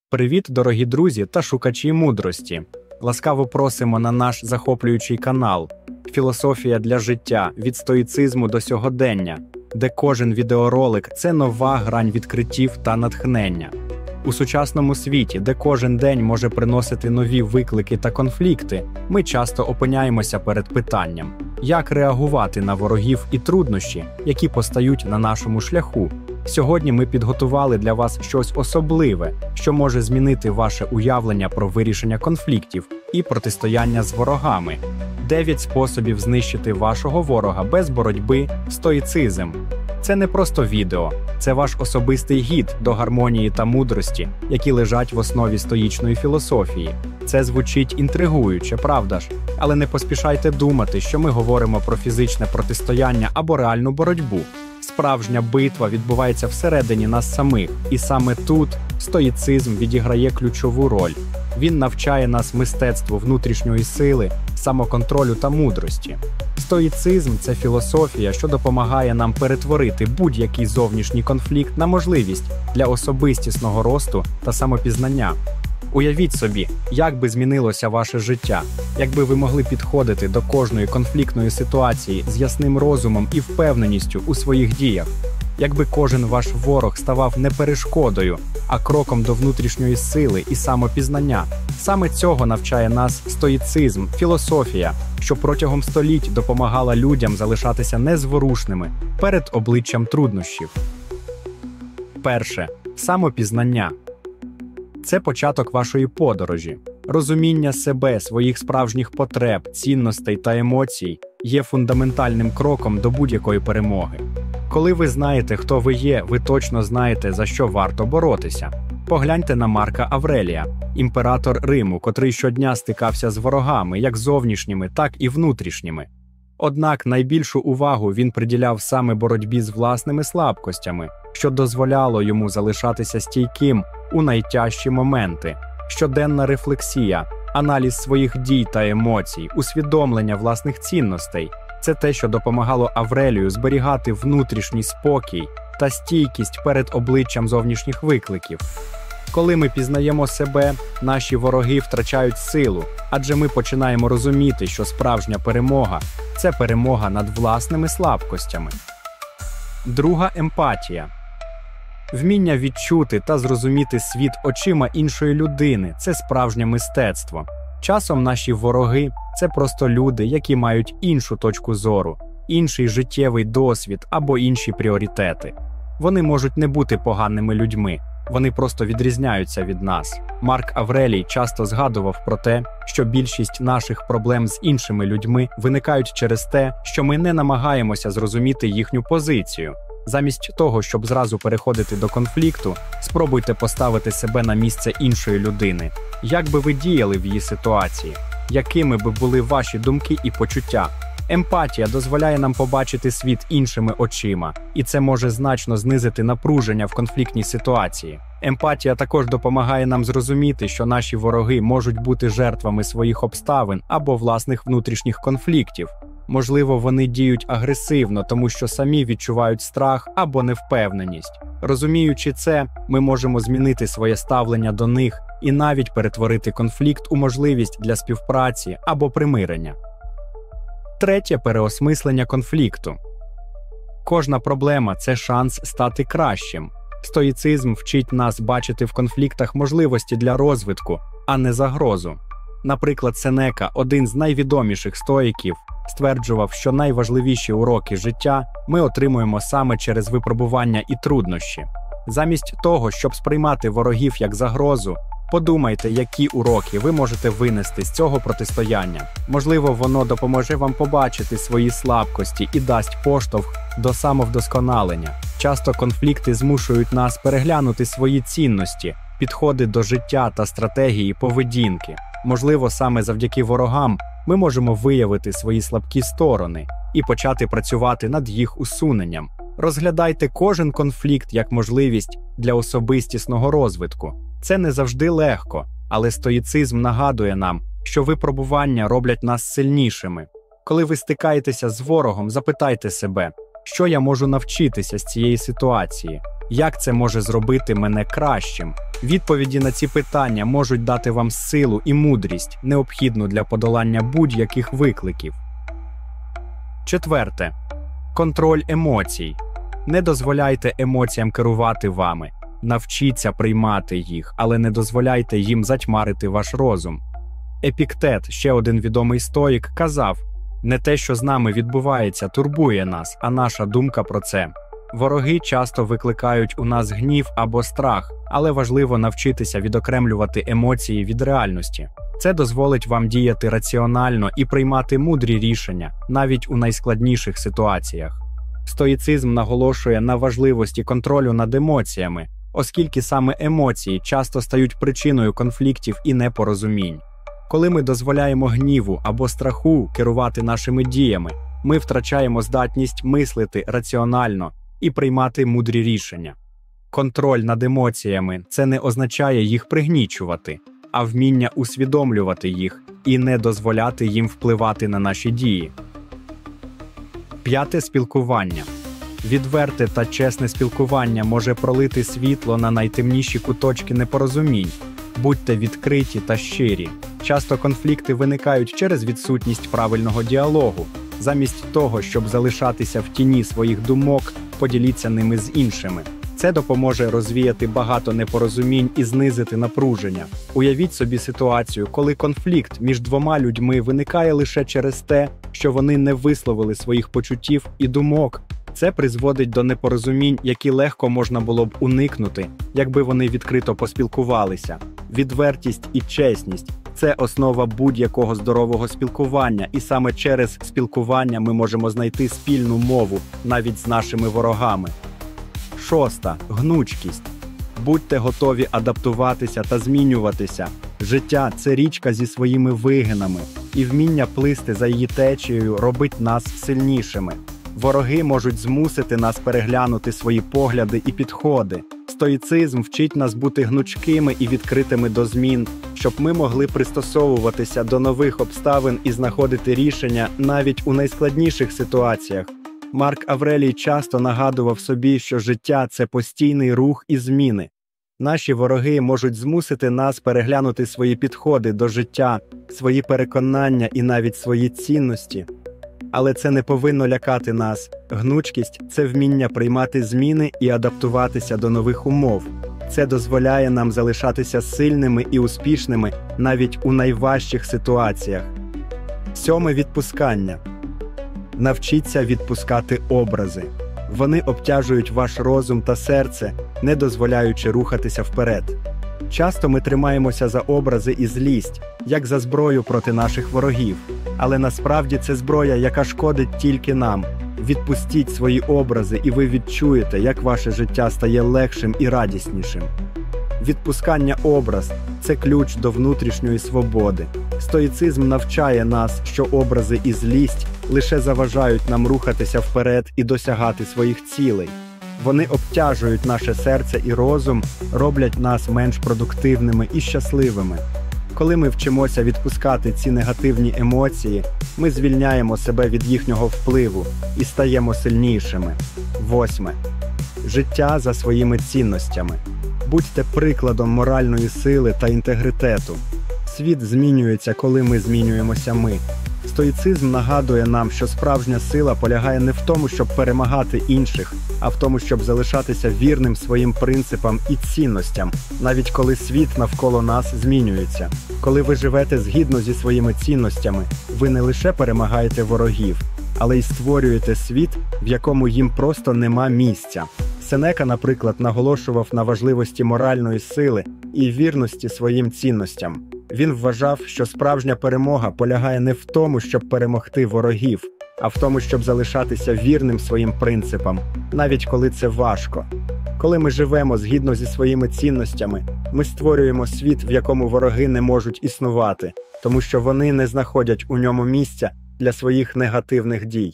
Привіт, дорогі друзі та шукачі мудрості! Ласкаво просимо на наш захоплюючий канал «Філософія для життя. Від стоїцизму до сьогодення», де кожен відеоролик – це нова грань відкриттів та натхнення. У сучасному світі, де кожен день може приносити нові виклики та конфлікти, ми часто опиняємося перед питанням, як реагувати на ворогів і труднощі, які постають на нашому шляху. Сьогодні ми підготували для вас щось особливе, що може змінити ваше уявлення про вирішення конфліктів і протистояння з ворогами. 9 способів знищити вашого ворога без боротьби – стоїцизм. Це не просто відео, це ваш особистий гід до гармонії та мудрості, які лежать в основі стоїчної філософії. Це звучить інтригуюче, правда ж? Але не поспішайте думати, що ми говоримо про фізичне протистояння або реальну боротьбу. Справжня битва відбувається всередині нас самих, і саме тут стоїцизм відіграє ключову роль. Він навчає нас мистецтву внутрішньої сили, самоконтролю та мудрості. Стоїцизм – це філософія, що допомагає нам перетворити будь-який зовнішній конфлікт на можливість для особистісного росту та самопізнання. Уявіть собі, як би змінилося ваше життя, якби ви могли підходити до кожної конфліктної ситуації з ясним розумом і впевненістю у своїх діях. Якби кожен ваш ворог ставав не перешкодою, а кроком до внутрішньої сили і самопізнання. Саме цього навчає нас стоїцизм, філософія, що протягом століть допомагала людям залишатися незворушними перед обличчям труднощів. Перше. Самопізнання. Це початок вашої подорожі. Розуміння себе, своїх справжніх потреб, цінностей та емоцій є фундаментальним кроком до будь-якої перемоги. Коли ви знаєте, хто ви є, ви точно знаєте, за що варто боротися. Погляньте на Марка Аврелія, імператор Риму, котрий щодня стикався з ворогами, як зовнішніми, так і внутрішніми. Однак найбільшу увагу він приділяв саме боротьбі з власними слабкостями, що дозволяло йому залишатися стійким у найтяжчі моменти. Щоденна рефлексія, аналіз своїх дій та емоцій, усвідомлення власних цінностей – це те, що допомагало Аврелію зберігати внутрішній спокій та стійкість перед обличчям зовнішніх викликів. Коли ми пізнаємо себе, наші вороги втрачають силу, адже ми починаємо розуміти, що справжня перемога – це перемога над власними слабкостями. Друга – емпатія. Вміння відчути та зрозуміти світ очима іншої людини – це справжнє мистецтво. Часом наші вороги – це просто люди, які мають іншу точку зору, інший життєвий досвід або інші пріоритети. Вони можуть не бути поганими людьми, вони просто відрізняються від нас. Марк Аврелій часто згадував про те, що більшість наших проблем з іншими людьми виникають через те, що ми не намагаємося зрозуміти їхню позицію. Замість того, щоб зразу переходити до конфлікту, спробуйте поставити себе на місце іншої людини. Як би ви діяли в її ситуації? Якими би були ваші думки і почуття? Емпатія дозволяє нам побачити світ іншими очима, і це може значно знизити напруження в конфліктній ситуації. Емпатія також допомагає нам зрозуміти, що наші вороги можуть бути жертвами своїх обставин або власних внутрішніх конфліктів. Можливо, вони діють агресивно, тому що самі відчувають страх або невпевненість. Розуміючи це, ми можемо змінити своє ставлення до них і навіть перетворити конфлікт у можливість для співпраці або примирення. Третє – переосмислення конфлікту. Кожна проблема – це шанс стати кращим. Стоїцизм вчить нас бачити в конфліктах можливості для розвитку, а не загрозу. Наприклад, Сенека, один з найвідоміших стоїків, стверджував, що найважливіші уроки життя ми отримуємо саме через випробування і труднощі. Замість того, щоб сприймати ворогів як загрозу, подумайте, які уроки ви можете винести з цього протистояння. Можливо, воно допоможе вам побачити свої слабкості і дасть поштовх до самовдосконалення. Часто конфлікти змушують нас переглянути свої цінності, підходи до життя та стратегії поведінки. Можливо, саме завдяки ворогам ми можемо виявити свої слабкі сторони і почати працювати над їх усуненням. Розглядайте кожен конфлікт як можливість для особистісного розвитку. Це не завжди легко, але стоїцизм нагадує нам, що випробування роблять нас сильнішими. Коли ви стикаєтеся з ворогом, запитайте себе, що я можу навчитися з цієї ситуації? Як це може зробити мене кращим? Відповіді на ці питання можуть дати вам силу і мудрість, необхідну для подолання будь-яких викликів. Четверте. Контроль емоцій. Не дозволяйте емоціям керувати вами. Навчіться приймати їх, але не дозволяйте їм затьмарити ваш розум. Епіктет, ще один відомий стоїк, казав: «Не те, що з нами відбувається, турбує нас, а наша думка про це». Вороги часто викликають у нас гнів або страх, але важливо навчитися відокремлювати емоції від реальності. Це дозволить вам діяти раціонально і приймати мудрі рішення, навіть у найскладніших ситуаціях. Стоїцизм наголошує на важливості контролю над емоціями, оскільки саме емоції часто стають причиною конфліктів і непорозумінь. Коли ми дозволяємо гніву або страху керувати нашими діями, ми втрачаємо здатність мислити раціонально і приймати мудрі рішення. Контроль над емоціями – це не означає їх пригнічувати, а вміння усвідомлювати їх і не дозволяти їм впливати на наші дії. П'яте. Спілкування. Відверте та чесне спілкування може пролити світло на найтемніші куточки непорозумінь. Будьте відкриті та щирі. Часто конфлікти виникають через відсутність правильного діалогу. Замість того, щоб залишатися в тіні своїх думок, поділіться ними з іншими. Це допоможе розвіяти багато непорозумінь і знизити напруження. Уявіть собі ситуацію, коли конфлікт між двома людьми виникає лише через те, що вони не висловили своїх почуттів і думок. Це призводить до непорозумінь, які легко можна було б уникнути, якби вони відкрито поспілкувалися. Відвертість і чесність – це основа будь-якого здорового спілкування, і саме через спілкування ми можемо знайти спільну мову навіть з нашими ворогами. Шоста. Гнучкість. Будьте готові адаптуватися та змінюватися. Життя – це річка зі своїми вигинами, і вміння плисти за її течією робить нас сильнішими. Вороги можуть змусити нас переглянути свої погляди і підходи. Стоїцизм вчить нас бути гнучкими і відкритими до змін, щоб ми могли пристосовуватися до нових обставин і знаходити рішення навіть у найскладніших ситуаціях. Марк Аврелій часто нагадував собі, що життя – це постійний рух і зміни. Наші вороги можуть змусити нас переглянути свої підходи до життя, свої переконання і навіть свої цінності. Але це не повинно лякати нас. Гнучкість – це вміння приймати зміни і адаптуватися до нових умов. Це дозволяє нам залишатися сильними і успішними навіть у найважчих ситуаціях. Сьоме. Відпускання. Навчіться відпускати образи. Вони обтяжують ваш розум та серце, не дозволяючи рухатися вперед. Часто ми тримаємося за образи і злість, як за зброю проти наших ворогів. Але насправді це зброя, яка шкодить тільки нам. Відпустіть свої образи, і ви відчуєте, як ваше життя стає легшим і радіснішим. Відпускання образ – це ключ до внутрішньої свободи. Стоїцизм навчає нас, що образи і злість лише заважають нам рухатися вперед і досягати своїх цілей. Вони обтяжують наше серце і розум, роблять нас менш продуктивними і щасливими. Коли ми вчимося відпускати ці негативні емоції, ми звільняємо себе від їхнього впливу і стаємо сильнішими. 8. Життя за своїми цінностями. Будьте прикладом моральної сили та інтегритету. Світ змінюється, коли ми змінюємося ми. Стоїцизм нагадує нам, що справжня сила полягає не в тому, щоб перемагати інших, а в тому, щоб залишатися вірним своїм принципам і цінностям, навіть коли світ навколо нас змінюється. Коли ви живете згідно зі своїми цінностями, ви не лише перемагаєте ворогів, але й створюєте світ, в якому їм просто нема місця. Сенека, наприклад, наголошував на важливості моральної сили і вірності своїм цінностям. Він вважав, що справжня перемога полягає не в тому, щоб перемогти ворогів, а в тому, щоб залишатися вірним своїм принципам, навіть коли це важко. Коли ми живемо згідно зі своїми цінностями, ми створюємо світ, в якому вороги не можуть існувати, тому що вони не знаходять у ньому місця для своїх негативних дій.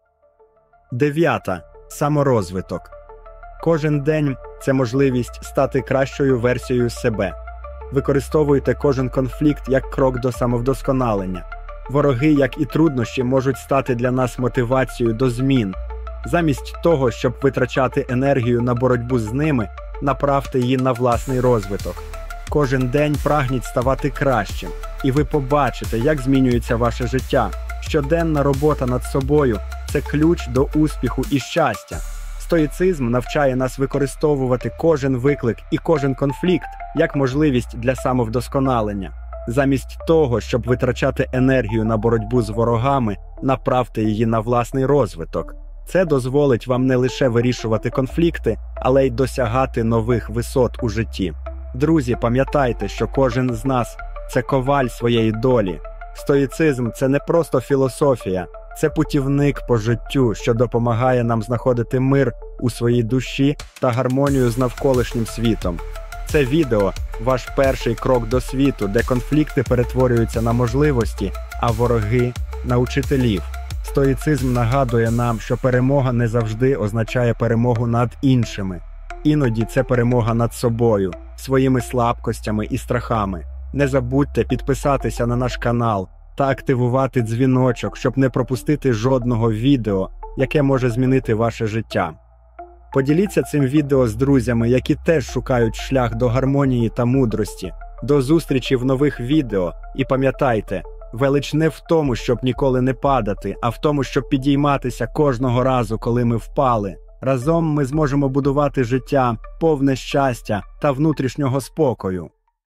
9. Саморозвиток. Кожен день – це можливість стати кращою версією себе. Використовуйте кожен конфлікт як крок до самовдосконалення. Вороги, як і труднощі, можуть стати для нас мотивацією до змін. Замість того, щоб витрачати енергію на боротьбу з ними, направте її на власний розвиток. Кожен день прагніть ставати кращим, і ви побачите, як змінюється ваше життя. Щоденна робота над собою – це ключ до успіху і щастя. Стоїцизм навчає нас використовувати кожен виклик і кожен конфлікт як можливість для самовдосконалення. Замість того, щоб витрачати енергію на боротьбу з ворогами, направте її на власний розвиток. Це дозволить вам не лише вирішувати конфлікти, але й досягати нових висот у житті. Друзі, пам'ятайте, що кожен з нас – це коваль своєї долі. Стоїцизм – це не просто філософія, це путівник по життю, що допомагає нам знаходити мир у своїй душі та гармонію з навколишнім світом. Це відео – ваш перший крок до світу, де конфлікти перетворюються на можливості, а вороги – на учителів. Стоїцизм нагадує нам, що перемога не завжди означає перемогу над іншими. Іноді це перемога над собою, своїми слабкостями і страхами. Не забудьте підписатися на наш канал та активувати дзвіночок, щоб не пропустити жодного відео, яке може змінити ваше життя. Поділіться цим відео з друзями, які теж шукають шлях до гармонії та мудрості. До зустрічі в нових відео і пам'ятайте, велич не в тому, щоб ніколи не падати, а в тому, щоб підійматися кожного разу, коли ми впали. Разом ми зможемо будувати життя, повне щастя та внутрішнього спокою.